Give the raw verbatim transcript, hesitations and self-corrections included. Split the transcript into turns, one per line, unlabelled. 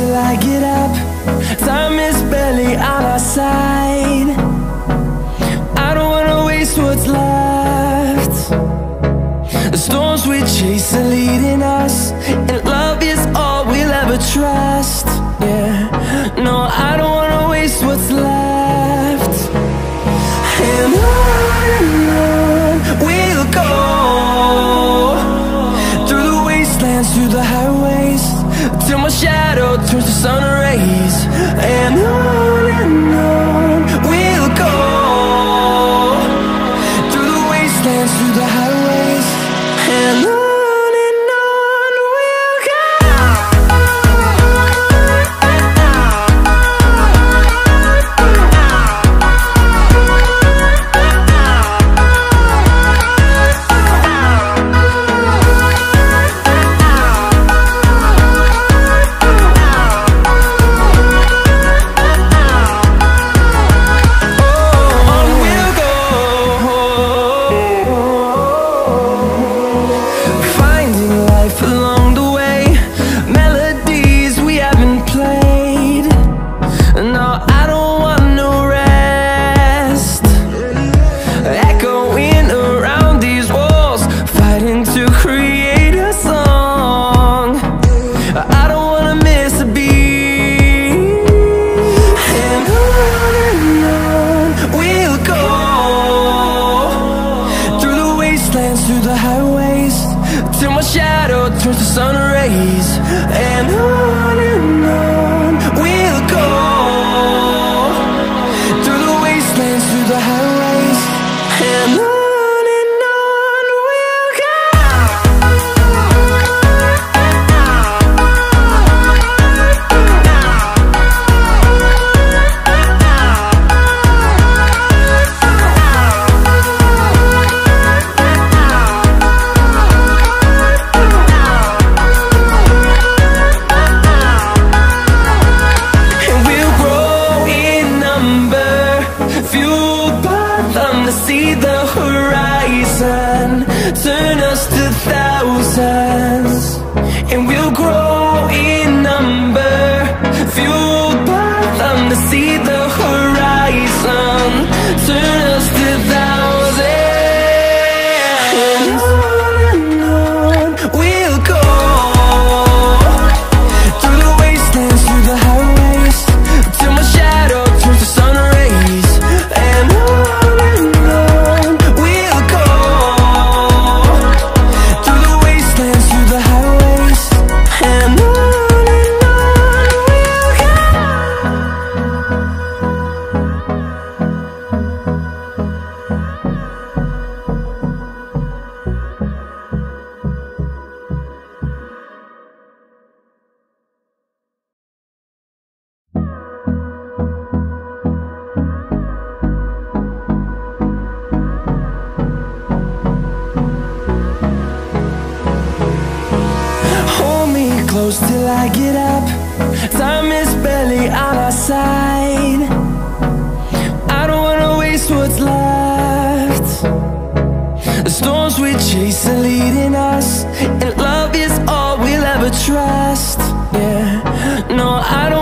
till I get up. Time is barely on our side. I don't wanna waste what's left. The storms we chase are leading us, and love is all we'll ever trust. Yeah, no, I don't wanna waste what's left. And on and on we'll go, through the wastelands, through the highways, till my shadow turns to sun rays. And on and on we'll go, through the wastelands, through the highways, and on. Through the highways, till my shadow turns to sun rays. And on and on we'll go, through the wastelands, through the highways, and on. See the horizon turn us to thousands, and we'll grow in number, fueled by them. To see the horizon turn us to thousands, and on and on we'll go, through the wastelands, through the highways, till my shadow turns to sun rays. And on close till I get up. Time is barely on our side. I don't wanna waste what's left. The storms we chase are leading us, and love is all we'll ever trust. Yeah, no, I don't